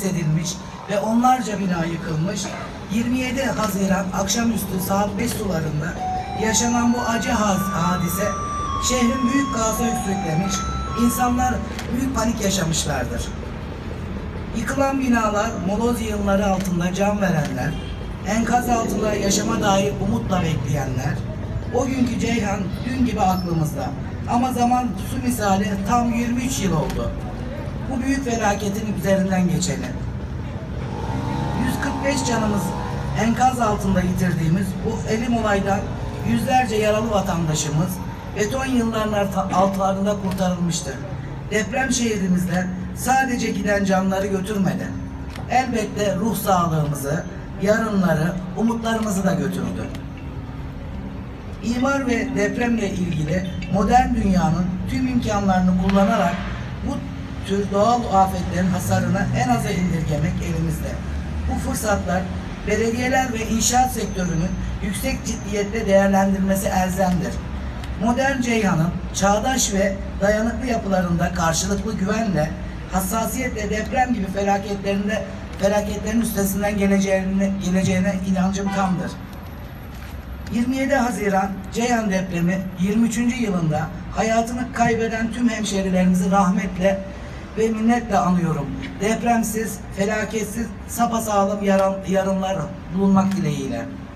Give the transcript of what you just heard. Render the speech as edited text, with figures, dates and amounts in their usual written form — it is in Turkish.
edilmiş ve onlarca bina yıkılmış. 27 Haziran akşamüstü saat 5 sularında yaşanan bu acı hadise şehrin büyük kaosa sürüklemiş, insanlar büyük panik yaşamışlardır. Yıkılan binalar, moloz yığınları altında can verenler, enkaz altında yaşama dair umutla bekleyenler, o günkü Ceyhan dün gibi aklımızda. Ama zaman su misali tam 23 yıl oldu. Bu büyük felaketin üzerinden geçeni. 145 canımız enkaz altında yitirdiğimiz bu elim olaydan yüzlerce yaralı vatandaşımız beton yılların altlarında kurtarılmıştır. Deprem şehrimizden sadece giden canları götürmedi. Elbette ruh sağlığımızı, yarınları, umutlarımızı da götürdü. İmar ve depremle ilgili modern dünyanın tüm imkanlarını kullanarak bu tür doğal afetlerin hasarını en aza indirgemek elimizde. Bu fırsatlar belediyeler ve inşaat sektörünün yüksek ciddiyetle değerlendirmesi elzemdir. Modern Ceyhan'ın çağdaş ve dayanıklı yapılarında karşılıklı güvenle, hassasiyetle deprem gibi felaketlerin üstesinden geleceğine inancım tamdır. 27 Haziran Ceyhan depremi 23. yılında hayatını kaybeden tüm hemşerilerimizi rahmetle ve minnetle anıyorum. Depremsiz, felaketsiz, sapasağlam yarınlar bulunmak dileğiyle.